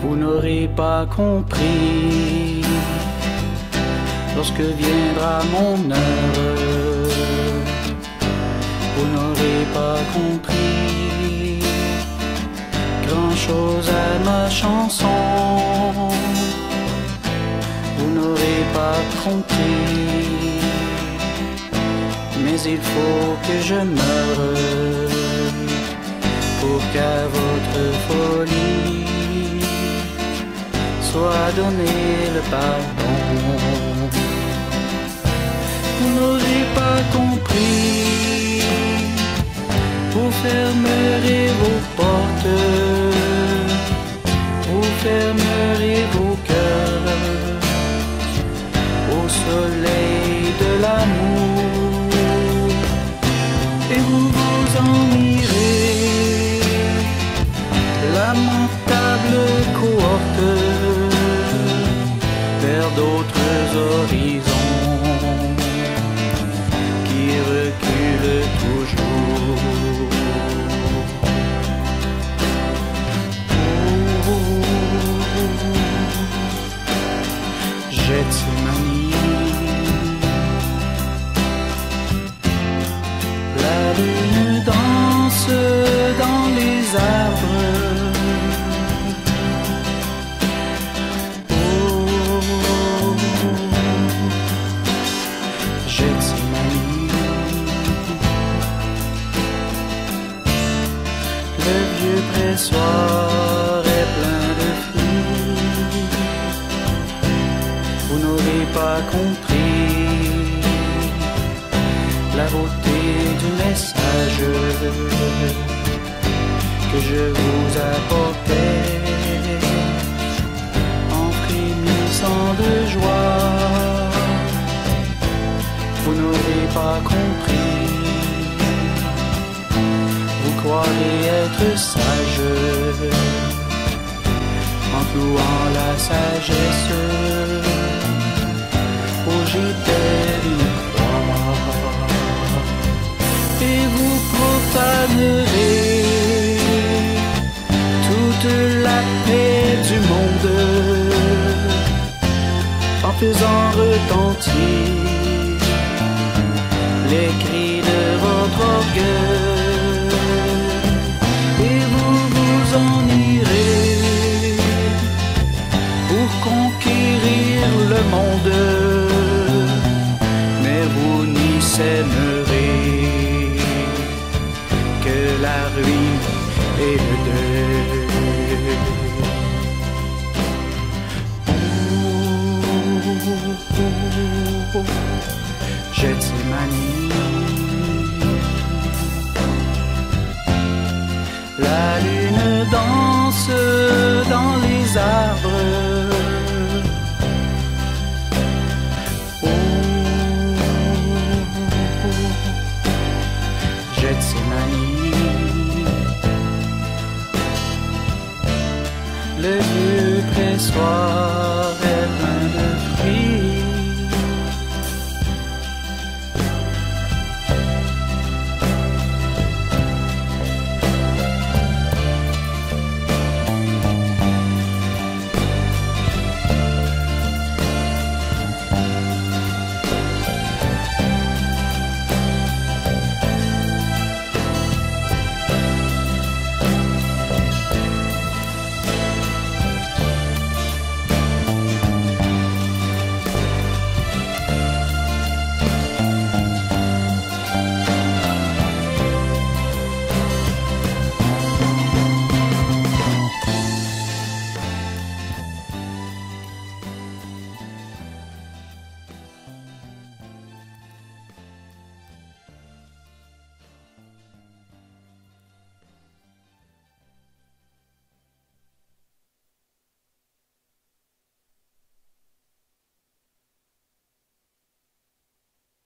Vous n'aurez pas compris lorsque viendra mon heure. Vous n'aurez pas compris grand-chose à ma chanson. Vous n'aurez pas compris, mais il faut que je meure pour qu'à votre folie soit donné le pardon. Vous n'aurez pas compris, vous fermerez vos portes, vous fermerez vos cœurs au soleil de l'amour, et vous vous en irez, lamentable cohorte, vers d'autres horizons qui reculent toujours. Gethsémani, la lune danse dans les arbres. Gethsémani, le vieux pressoir est plein de fruits. Vous n'aurez pas compris la beauté du message que je vous apportais en frémissant de joie. Vous n'aurez pas compris, vous croirez être sage en clouant la sagesse où j'étais une fois, et vous profanerez toute la paix du monde en faisant retentir les cris de votre orgueil, et vous vous en irez pour conquérir le monde, mais vous n'y sèmerez que la ruine et le deuil. Gethsémani, la lune danse dans les arbres. Gethsémani, le vieux pressoir